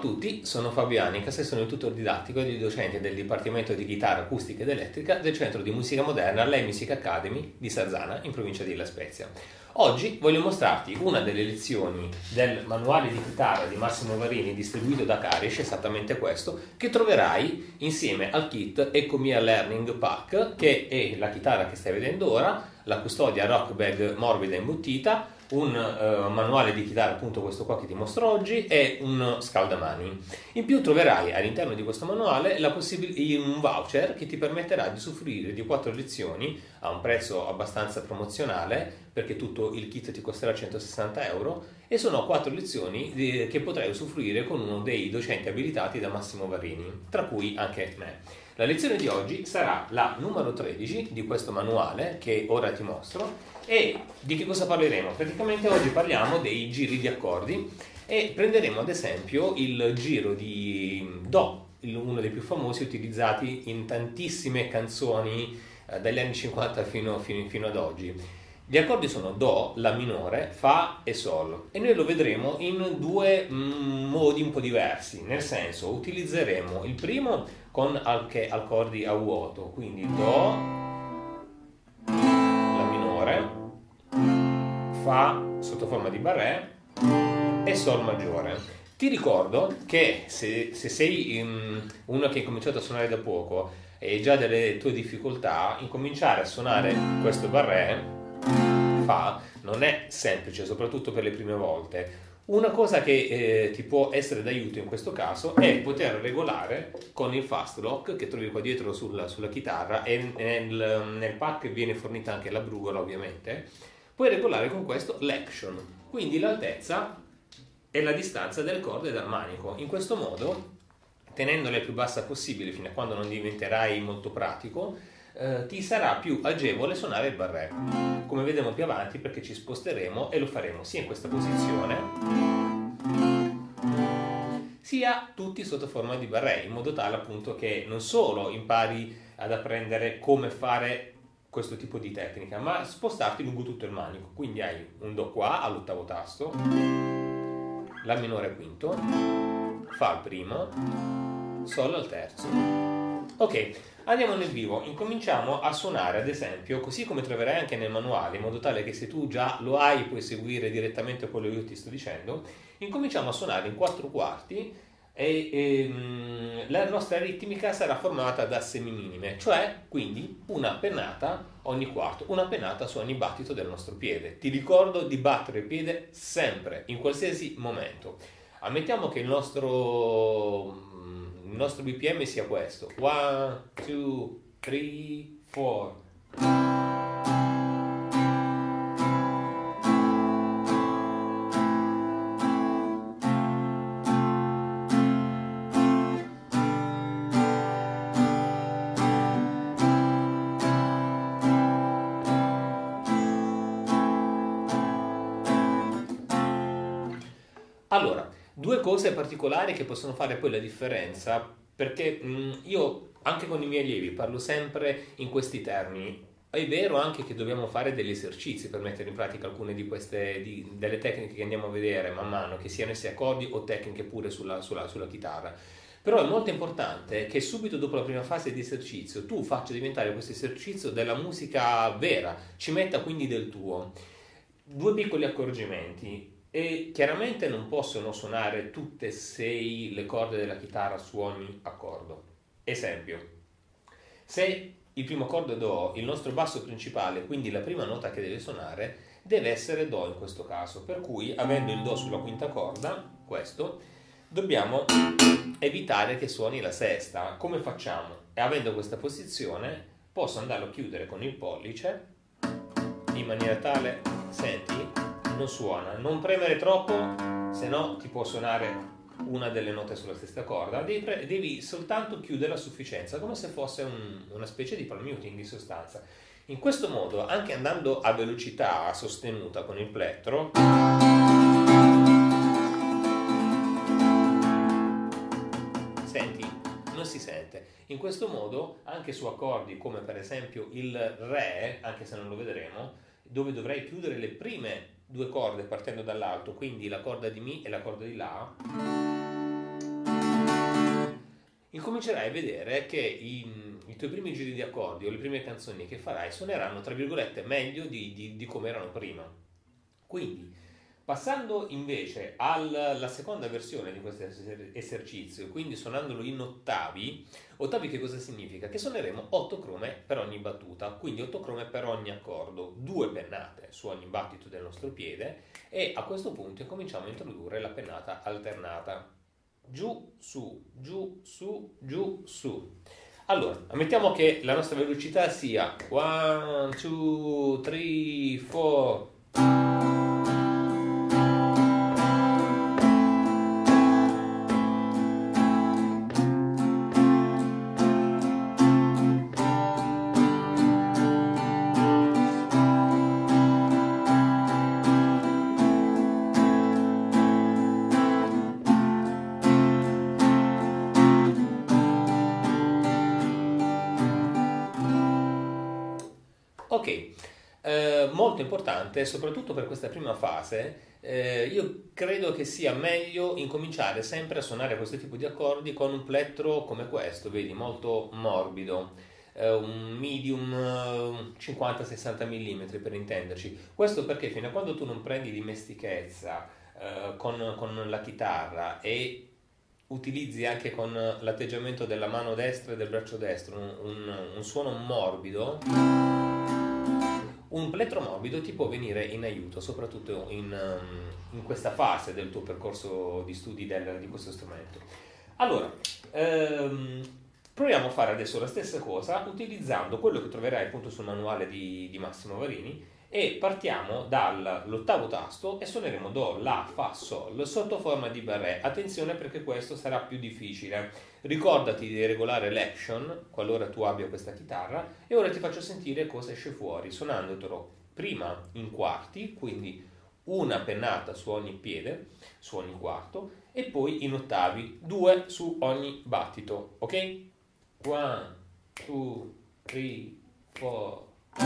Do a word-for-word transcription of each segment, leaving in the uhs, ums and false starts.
tutti, sono Fabiani, sono il tutor didattico e docente del Dipartimento di Chitarra Acustica ed Elettrica del Centro di Musica Moderna Lei Music Academy di Sarzana, in provincia di La Spezia. Oggi voglio mostrarti una delle lezioni del manuale di chitarra di Massimo Varini distribuito da Carish, esattamente questo, che troverai insieme al kit Eccomi al Learning Pack, che è la chitarra che stai vedendo ora, la custodia rock bag morbida e imbottita, un uh, manuale di chitarra, appunto questo qua che ti mostro oggi, e un scaldamani. In più troverai all'interno di questo manuale la possibil- un voucher che ti permetterà di usufruire di quattro lezioni a un prezzo abbastanza promozionale, perché tutto il kit ti costerà centosessanta euro, e sono quattro lezioni di, che potrai usufruire con uno dei docenti abilitati da Massimo Varini, tra cui anche me. La lezione di oggi sarà la numero tredici di questo manuale che ora ti mostro. E di che cosa parleremo? Praticamente oggi parliamo dei giri di accordi e prenderemo ad esempio il giro di Do, uno dei più famosi utilizzati in tantissime canzoni eh, dagli anni cinquanta fino, fino, fino ad oggi. Gli accordi sono Do, La minore, Fa e Sol, e noi lo vedremo in due mm, modi un po' diversi, nel senso utilizzeremo il primo con anche accordi a vuoto, quindi Do, La minore, Fa sotto forma di barré e Sol maggiore. Ti ricordo che se, se sei um, uno che ha cominciato a suonare da poco e hai già delle tue difficoltà, incominciare a suonare questo barré Fa non è semplice, soprattutto per le prime volte. Una cosa che eh, ti può essere d'aiuto in questo caso è poter regolare con il fast lock che trovi qua dietro sulla, sulla chitarra, e nel, nel pack viene fornita anche la brugola, ovviamente. Puoi regolare con questo l'action, quindi l'altezza e la distanza delle corde dal manico. In questo modo, tenendola il più bassa possibile fino a quando non diventerai molto pratico, eh, ti sarà più agevole suonare il barré, come vedremo più avanti, perché ci sposteremo e lo faremo sia in questa posizione sia tutti sotto forma di barré, in modo tale appunto che non solo impari ad apprendere come fare questo tipo di tecnica, ma spostarti lungo tutto il manico. Quindi hai un Do qua all'ottavo tasto, La minore al quinto, Fa al primo, Sol al terzo. Ok, andiamo nel vivo. Incominciamo a suonare, ad esempio, così come troverai anche nel manuale, in modo tale che se tu già lo hai puoi seguire direttamente quello che io ti sto dicendo. Incominciamo a suonare in quattro quarti e, e um, la nostra ritmica sarà formata da semiminime, cioè quindi una pennata ogni quarto, una pennata su ogni battito del nostro piede. Ti ricordo di battere il piede sempre, in qualsiasi momento. Ammettiamo che il nostro il nostro B P M sia questo: one, two, three, four. Allora, due cose particolari che possono fare poi la differenza, perché mh, io anche con i miei allievi parlo sempre in questi termini. È vero anche che dobbiamo fare degli esercizi per mettere in pratica alcune di queste di, delle tecniche che andiamo a vedere man mano, che siano essi accordi o tecniche pure sulla, sulla, sulla chitarra. Però è molto importante che subito dopo la prima fase di esercizio tu faccia diventare questo esercizio della musica vera, ci metta quindi del tuo. Due piccoli accorgimenti. E chiaramente non possono suonare tutte e sei le corde della chitarra su ogni accordo. Esempio, se il primo accordo è Do, il nostro basso principale, quindi la prima nota che deve suonare, deve essere Do in questo caso, per cui avendo il Do sulla quinta corda, questo, dobbiamo evitare che suoni la sesta. Come facciamo? E avendo questa posizione posso andarlo a chiudere con il pollice in maniera tale, senti? Non suona, non premere troppo, se no ti può suonare una delle note sulla stessa corda. Devi, pre- devi soltanto chiudere a sufficienza, come se fosse un, una specie di palm muting in sostanza. In questo modo, anche andando a velocità sostenuta con il plettro, senti, non si sente. In questo modo, anche su accordi come per esempio il Re, anche se non lo vedremo, dove dovrei chiudere le prime due corde partendo dall'alto, quindi la corda di Mi e la corda di La, incomincerai a vedere che i, i tuoi primi giri di accordi o le prime canzoni che farai suoneranno, tra virgolette, meglio di, di, di come erano prima. Quindi, passando invece alla seconda versione di questo esercizio, quindi suonandolo in ottavi, ottavi che cosa significa? Che suoneremo otto crome per ogni battuta, quindi otto crome per ogni accordo, due pennate su ogni battito del nostro piede, e a questo punto cominciamo a introdurre la pennata alternata. Giù, su, giù, su, giù, su. Allora, ammettiamo che la nostra velocità sia uno, due, tre, quattro. Ok, eh, molto importante, soprattutto per questa prima fase, eh, io credo che sia meglio incominciare sempre a suonare questo tipo di accordi con un plettro come questo, vedi, molto morbido, eh, un medium eh, cinquanta sessanta mm per intenderci. Questo perché fino a quando tu non prendi dimestichezza eh, con, con la chitarra e utilizzi anche con l'atteggiamento della mano destra e del braccio destro un, un, un suono morbido, un plettro morbido ti può venire in aiuto, soprattutto in, in questa fase del tuo percorso di studi del, di questo strumento. Allora, ehm, proviamo a fare adesso la stessa cosa utilizzando quello che troverai appunto sul manuale di, di Massimo Varini, e partiamo dall'ottavo tasto e suoneremo Do, La, Fa, Sol sotto forma di barré. Attenzione perché questo sarà più difficile. Ricordati di regolare l'action qualora tu abbia questa chitarra, e ora ti faccio sentire cosa esce fuori suonandotelo prima in quarti, quindi una pennata su ogni piede, su ogni quarto, e poi in ottavi, due su ogni battito, ok? One, two, three, four.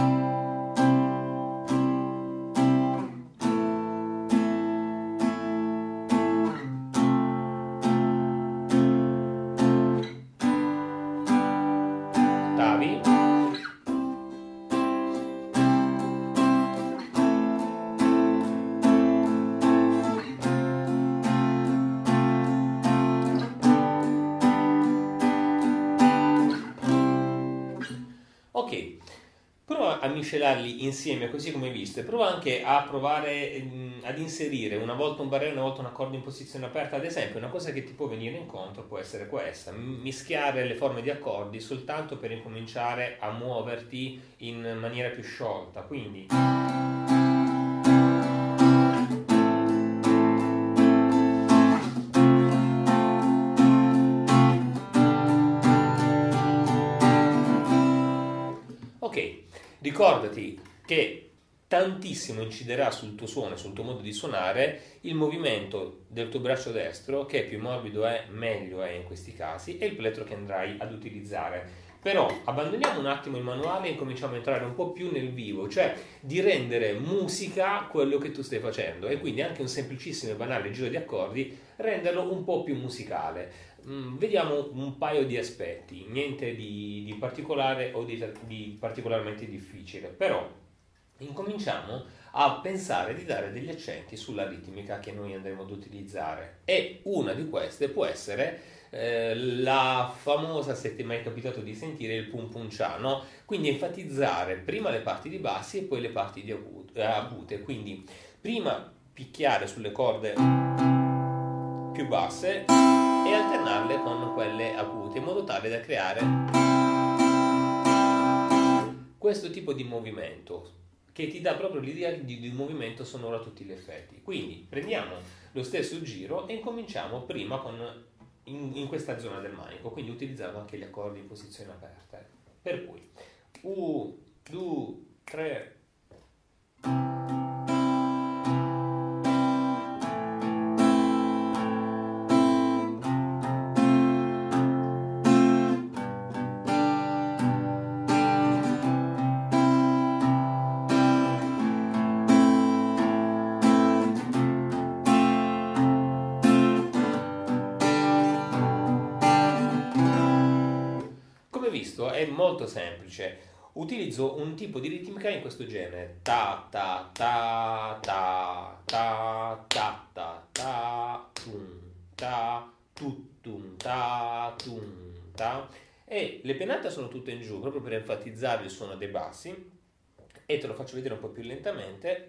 Ok, prova a miscelarli insieme così come hai visto, e prova anche a provare mh, ad inserire una volta un barré, una volta un accordo in posizione aperta. Ad esempio, una cosa che ti può venire incontro può essere questa: mischiare le forme di accordi soltanto per incominciare a muoverti in maniera più sciolta, quindi ricordati che tantissimo inciderà sul tuo suono, sul tuo modo di suonare, il movimento del tuo braccio destro, che più morbido è, meglio è in questi casi, e il plettro che andrai ad utilizzare. Però abbandoniamo un attimo il manuale e incominciamo a entrare un po' più nel vivo, cioè di rendere musica quello che tu stai facendo, e quindi anche un semplicissimo e banale giro di accordi renderlo un po' più musicale. Mm, vediamo un paio di aspetti, niente di, di particolare o di, di particolarmente difficile, però incominciamo a pensare di dare degli accenti sulla ritmica che noi andremo ad utilizzare, e una di queste può essere eh, la famosa, se ti è mai capitato di sentire, il pum pum cha, no? Quindi enfatizzare prima le parti di bassi e poi le parti di agute, quindi prima picchiare sulle corde più basse e alternarle con quelle acute, in modo tale da creare questo tipo di movimento che ti dà proprio l'idea di, di un movimento sonoro a tutti gli effetti. Quindi prendiamo lo stesso giro e incominciamo prima con in, in questa zona del manico, quindi utilizzando anche gli accordi in posizione aperta. Per cui uno, due, tre. come visto è molto semplice. Utilizzo un tipo di ritmica in questo genere: ta ta ta ta ta ta ta ta tum ta tu tum ta tum ta, e le pennate sono tutte in giù proprio per enfatizzare il suono dei bassi, e te lo faccio vedere un po' più lentamente.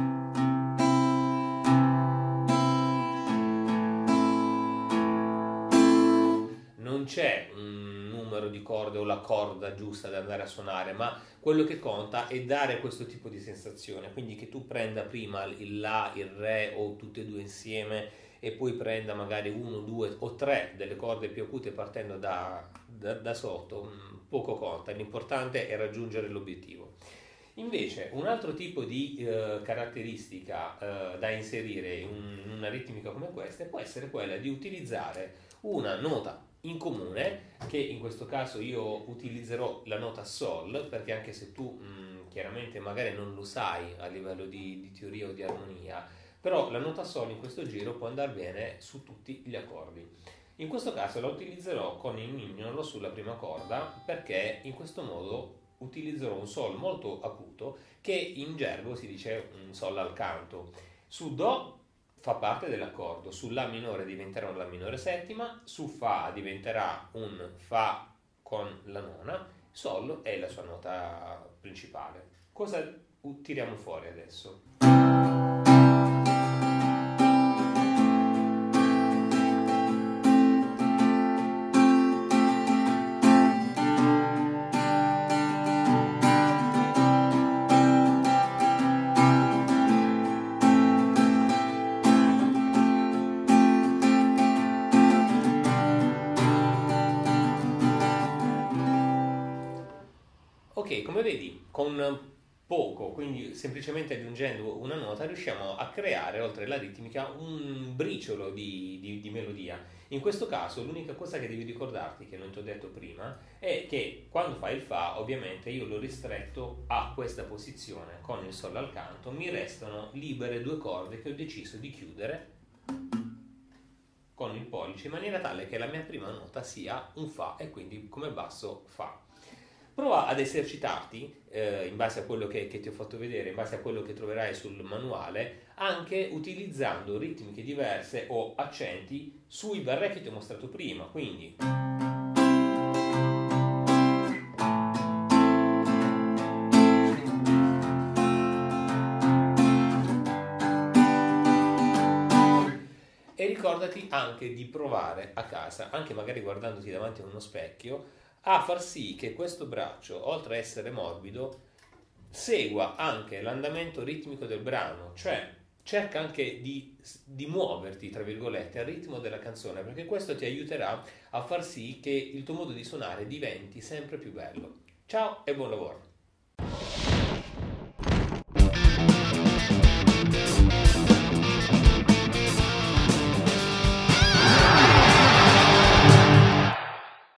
Non c'è un numero di corde o la corda giusta da andare a suonare, ma quello che conta è dare questo tipo di sensazione, quindi che tu prenda prima il La, il Re o tutte e due insieme, e poi prenda magari uno, due o tre delle corde più acute partendo da, da, da sotto, poco conta, l'importante è raggiungere l'obiettivo. Invece un altro tipo di eh, caratteristica eh, da inserire in, in una ritmica come questa può essere quella di utilizzare una nota in comune, che in questo caso io utilizzerò la nota Sol, perché anche se tu mh, chiaramente magari non lo sai a livello di, di teoria o di armonia, però la nota Sol in questo giro può andare bene su tutti gli accordi. In questo caso la utilizzerò con il mignolo sulla prima corda, perché in questo modo utilizzerò un Sol molto acuto, che in gergo si dice un Sol al canto. Su Do fa parte dell'accordo, su La minore diventerà un La minore settima, su Fa diventerà un Fa con la nona, Sol è la sua nota principale. Cosa tiriamo fuori adesso? Ok, come vedi, con poco, quindi semplicemente aggiungendo una nota, riusciamo a creare, oltre alla ritmica, un briciolo di, di, di melodia. In questo caso l'unica cosa che devi ricordarti, che non ti ho detto prima, è che quando fai il Fa, ovviamente io l'ho ristretto a questa posizione con il Sol al canto, mi restano libere due corde che ho deciso di chiudere con il pollice, in maniera tale che la mia prima nota sia un Fa, e quindi come basso Fa. Prova ad esercitarti eh, in base a quello che, che ti ho fatto vedere, in base a quello che troverai sul manuale, anche utilizzando ritmiche diverse o accenti sui barré che ti ho mostrato prima. Quindi e ricordati anche di provare a casa, anche magari guardandoti davanti a uno specchio, a far sì che questo braccio, oltre a essere morbido, segua anche l'andamento ritmico del brano, cioè cerca anche di, di muoverti, tra virgolette, al ritmo della canzone, perché questo ti aiuterà a far sì che il tuo modo di suonare diventi sempre più bello. Ciao e buon lavoro!